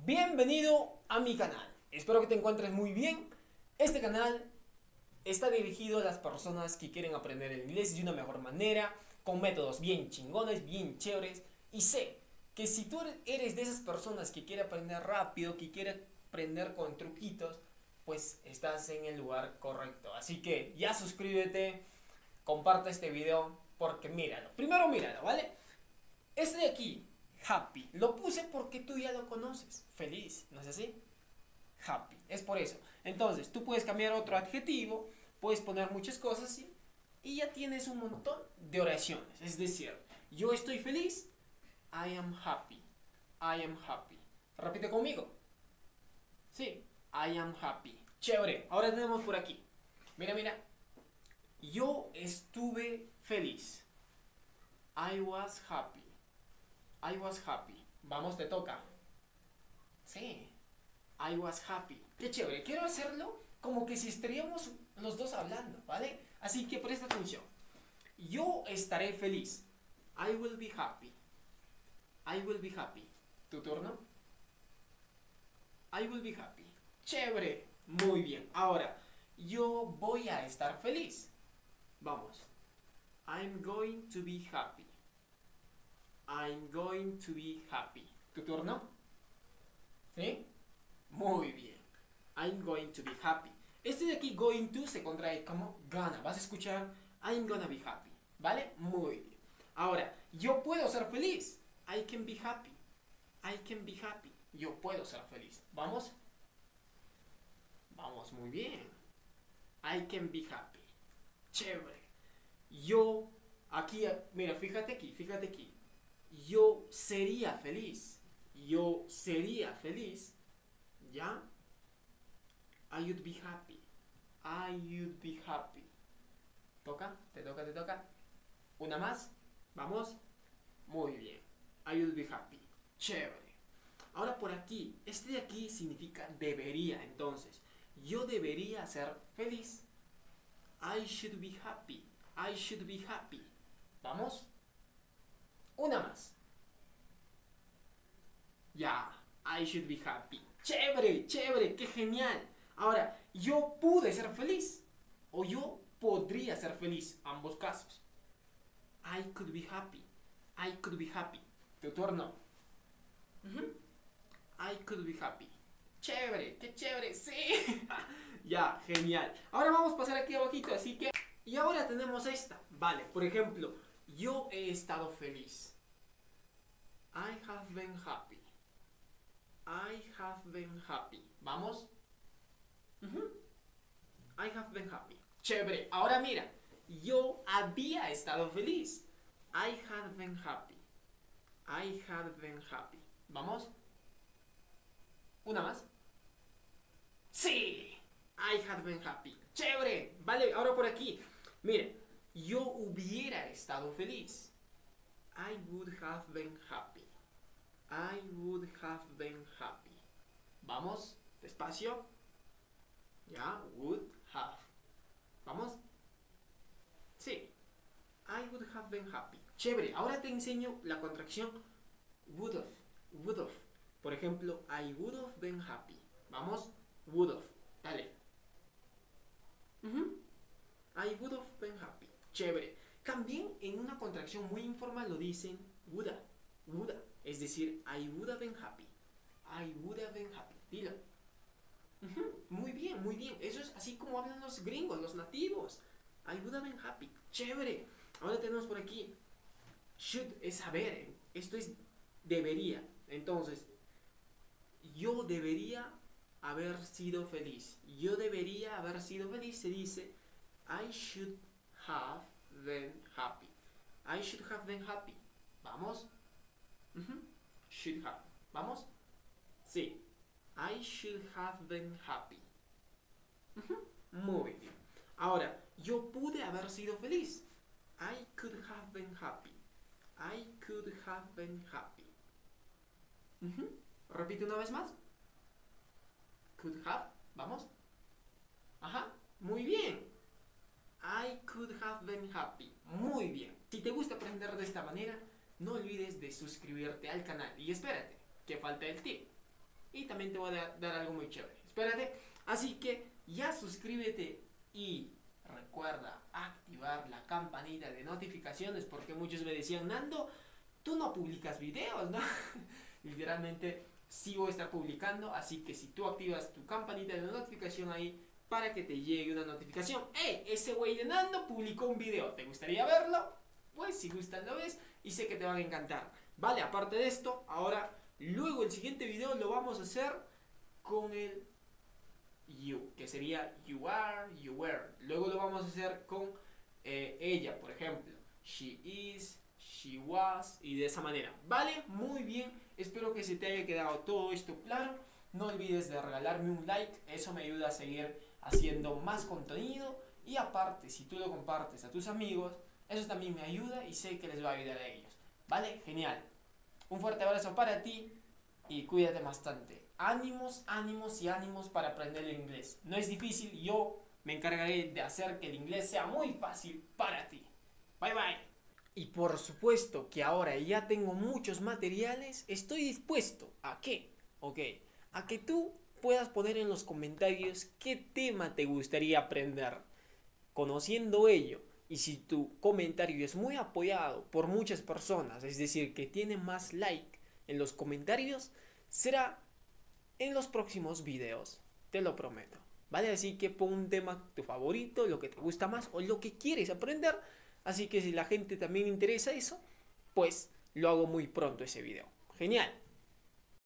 Bienvenido a mi canal. Espero que te encuentres muy bien. Este canal está dirigido a las personas que quieren aprender el inglés de una mejor manera, con métodos bien chingones, bien chéveres. Y sé que si tú eres de esas personas que quiere aprender rápido, que quiere aprender con truquitos, pues estás en el lugar correcto. Así que ya suscríbete, comparte este video, porque míralo. Primero míralo, ¿vale? Este de aquí, happy, lo puse porque tú ya lo conoces. Feliz, ¿no es así? Happy, es por eso. Entonces, tú puedes cambiar otro adjetivo, puedes poner muchas cosas y ya tienes un montón de oraciones. Es decir, yo estoy feliz, I am happy. I am happy. Repite conmigo. Sí, I am happy. Chévere. Ahora tenemos por aquí. Mira, mira. Yo estuve feliz. I was happy. I was happy. Vamos, te toca. Sí. I was happy. Qué chévere. Quiero hacerlo como que si estaríamos los dos hablando, ¿vale? Así que presta atención. Yo estaré feliz. I will be happy. I will be happy. ¿Tu turno? I will be happy. Chévere. Muy bien. Ahora, yo voy a estar feliz. Vamos. I'm going to be happy. I'm going to be happy. ¿Tu turno? ¿Sí? Muy bien. I'm going to be happy. Este de aquí, going to, se contrae como gonna. Vas a escuchar I'm gonna be happy. ¿Vale? Muy bien. Ahora, yo puedo ser feliz. I can be happy. I can be happy. Yo puedo ser feliz. ¿Vamos? Vamos, muy bien. I can be happy. Chévere. Yo, aquí, mira, fíjate aquí, fíjate aquí. Yo sería feliz. Yo sería feliz. ¿Ya? I would be happy. I would be happy. ¿Toca? ¿Te toca? ¿Te toca? ¿Una más? ¿Vamos? Muy bien. I would be happy. Chévere. Ahora por aquí. Este de aquí significa debería. Entonces, yo debería ser feliz. I should be happy. I should be happy. ¿Vamos? Una más. Ya. I should be happy. Chévere, chévere, qué genial. Ahora, yo pude ser feliz. O yo podría ser feliz. Ambos casos. I could be happy. I could be happy. Tu turno. I could be happy. Chévere, qué chévere, sí. Ya, genial. Ahora vamos a pasar aquí abajito, así que... Y ahora tenemos esta. Vale, por ejemplo, yo he estado feliz. I have been happy. I have been happy. ¿Vamos? I have been happy. Chévere. Ahora mira, yo había estado feliz. I had been happy. I had been happy. ¿Vamos? ¿Una más? ¡Sí! I had been happy. ¡Chévere! Vale, ahora por aquí. Mire, yo hubiera estado feliz. I would have been happy. I would have been happy. ¿Vamos? Despacio. Ya, would have. ¿Vamos? Sí. I would have been happy. Chévere. Ahora te enseño la contracción would have. Would have. Por ejemplo, I would have been happy. ¿Vamos? Would have. Dale. I would have been happy. Chévere. También en una contracción muy informal lo dicen woulda. Woulda. Es decir, I would have been happy. I would have been happy. Dilo. Muy bien, muy bien. Eso es así como hablan los gringos, los nativos. I would have been happy. Chévere. Ahora tenemos por aquí. Should es saber. Esto es debería. Entonces, yo debería haber sido feliz. Yo debería haber sido feliz. Se dice I should have been happy. I should have been happy. ¿Vamos? Should have. ¿Vamos? Sí. I should have been happy. Muy bien. Ahora, yo pude haber sido feliz. I could have been happy. I could have been happy. Repite una vez más. Could have. ¿Vamos? Ajá. Muy bien. I could have been happy. Muy bien. Si te gusta aprender de esta manera, no olvides de suscribirte al canal. Y espérate, que falta el tip. Y también te voy a dar algo muy chévere. Espérate. Así que ya suscríbete y recuerda activar la campanita de notificaciones, porque muchos me decían, Nando, tú no publicas videos, ¿no? Literalmente sí voy a estar publicando, así que si tú activas tu campanita de notificación ahí para que te llegue una notificación, ¡hey! Ese güey de Nando publicó un video, ¿te gustaría verlo? Pues si gustas lo ves y sé que te van a encantar. Vale, aparte de esto, ahora luego el siguiente video lo vamos a hacer con el you, que sería you are, you were. Luego lo vamos a hacer con ella, por ejemplo, she is, she was, y de esa manera. Vale, muy bien, espero que se te haya quedado todo esto claro. No olvides de regalarme un like, eso me ayuda a seguir haciendo más contenido. Y aparte, si tú lo compartes a tus amigos, eso también me ayuda y sé que les va a ayudar a ellos. Vale, genial. Un fuerte abrazo para ti y cuídate bastante. Ánimos, ánimos y ánimos para aprender el inglés. No es difícil, yo me encargaré de hacer que el inglés sea muy fácil para ti. Bye bye. Y por supuesto que ahora ya tengo muchos materiales, estoy dispuesto a qué, a que tú puedas poner en los comentarios qué tema te gustaría aprender. Conociendo ello, y si tu comentario es muy apoyado por muchas personas, es decir, que tiene más like en los comentarios, será en los próximos videos, te lo prometo. ¿Vale? Así que pon un tema tu favorito, lo que te gusta más o lo que quieres aprender. Así que si la gente también interesa eso, pues lo hago muy pronto ese video. Genial.